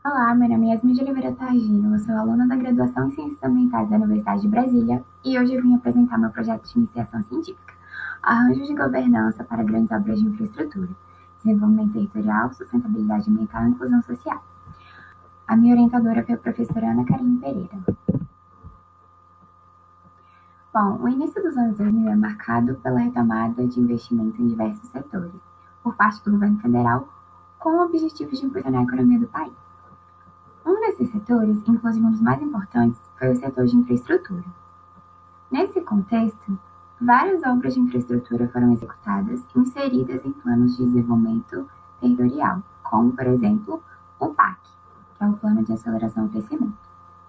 Olá, meu nome é Yasmin de Oliveira Targino, eu sou aluna da graduação em Ciências Ambientais da Universidade de Brasília e hoje eu vim apresentar meu projeto de iniciação científica, Arranjos de Governança para Grandes Obras de Infraestrutura, Desenvolvimento Territorial, Sustentabilidade Ambiental e Inclusão Social. A minha orientadora foi a professora Ana Karine Pereira. Bom, o início dos anos 2000 é marcado pela retomada de investimento em diversos setores, por parte do governo federal, com o objetivo de impulsionar a economia do país. Um desses setores, inclusive um dos mais importantes, foi o setor de infraestrutura. Nesse contexto, várias obras de infraestrutura foram executadas e inseridas em planos de desenvolvimento territorial, como, por exemplo, o PAC, que é o Plano de Aceleração e Crescimento.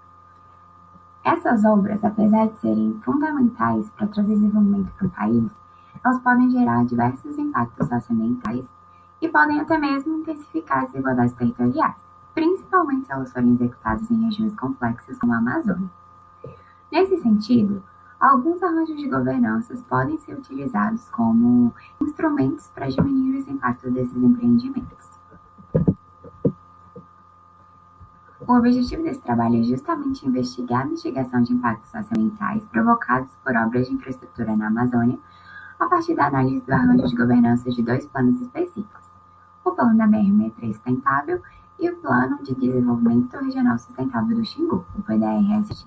Essas obras, apesar de serem fundamentais para trazer desenvolvimento para o país, elas podem gerar diversos impactos socioambientais e podem até mesmo intensificar as desigualdades territoriais, principalmente se elas forem executadas em regiões complexas como a Amazônia. Nesse sentido, alguns arranjos de governanças podem ser utilizados como instrumentos para diminuir os impactos desses empreendimentos. O objetivo desse trabalho é justamente investigar a mitigação de impactos socioambientais provocados por obras de infraestrutura na Amazônia a partir da análise do arranjo de governança de dois planos específicos, o Plano da BR-63 Sustentável e o Plano de Desenvolvimento Regional Sustentável do Xingu, o PDR-SX.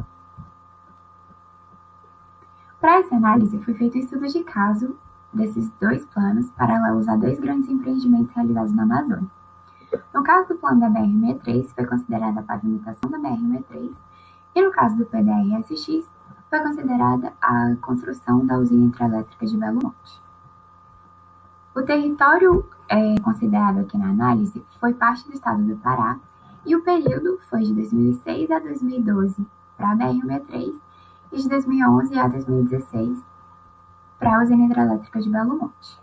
Para essa análise, foi feito um estudo de caso desses dois planos paralelos a dois grandes empreendimentos realizados na Amazônia. No caso do plano da BR-63, foi considerada a pavimentação da BR-63 e no caso do PDR-SX, foi considerada a construção da usina hidrelétrica de Belo Monte. O território considerado aqui na análise foi parte do estado do Pará e o período foi de 2006 a 2012 para a BR-63 e de 2011 a 2016 para a usina hidrelétrica de Belo Monte.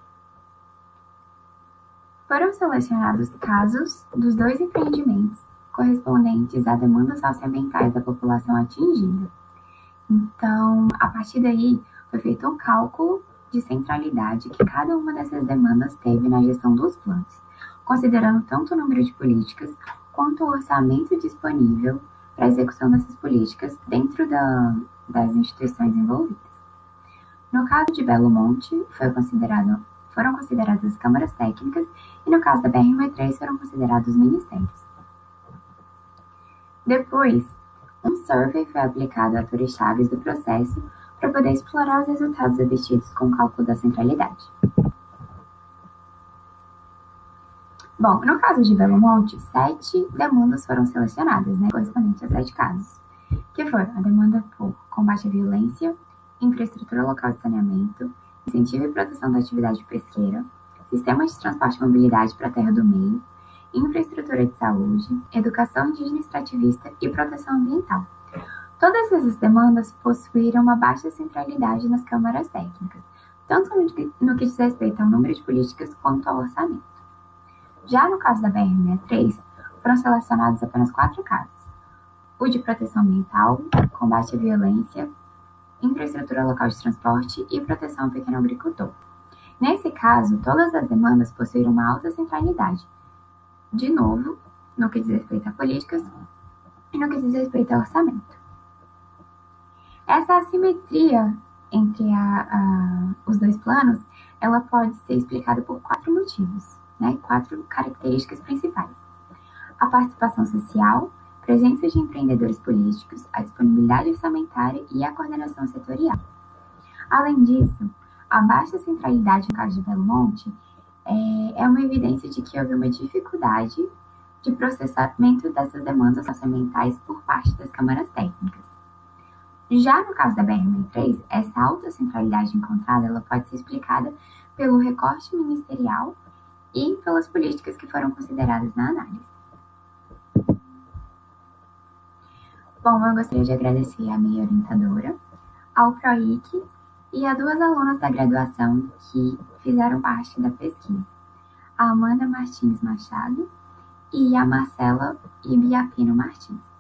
Foram selecionados casos dos dois empreendimentos correspondentes a demandas socioambientais da população atingida. Então, a partir daí, foi feito um cálculo de centralidade que cada uma dessas demandas teve na gestão dos planos, considerando tanto o número de políticas quanto o orçamento disponível para a execução dessas políticas dentro das instituições envolvidas. No caso de Belo Monte, foram consideradas as câmaras técnicas e no caso da BR-63 foram considerados os ministérios. Depois, um survey foi aplicado a atores-chave do processo para poder explorar os resultados obtidos com o cálculo da centralidade. Bom, no caso de Belo Monte, 7 demandas foram selecionadas, correspondentes a 7 casos, que foram a demanda por combate à violência, infraestrutura local de saneamento, incentivo e proteção da atividade pesqueira, sistemas de transporte e mobilidade para a terra do meio, infraestrutura de saúde, educação indígena extrativista e proteção ambiental. Todas essas demandas possuíram uma baixa centralidade nas câmaras técnicas, tanto no que diz respeito ao número de políticas quanto ao orçamento. Já no caso da BR-63, foram selecionados apenas 4 casos: o de proteção ambiental, combate à violência, infraestrutura local de transporte e proteção ao pequeno agricultor. Nesse caso, todas as demandas possuíram uma alta centralidade, de novo, no que diz respeito a políticas e no que diz respeito ao orçamento. Essa assimetria entre os dois planos, ela pode ser explicada por 4 motivos, 4 características principais: a participação social, presença de empreendedores políticos, a disponibilidade orçamentária e a coordenação setorial. Além disso, a baixa centralidade no caso de Belo Monte é uma evidência de que houve uma dificuldade de processamento dessas demandas socioambientais por parte das câmaras técnicas. Já no caso da BR-63, essa alta centralidade encontrada ela pode ser explicada pelo recorte ministerial e pelas políticas que foram consideradas na análise. Bom, eu gostaria de agradecer à minha orientadora, ao PROIC e a 2 alunas da graduação que fizeram parte da pesquisa, a Amanda Martins Machado e a Marcela Ibiapino Martins.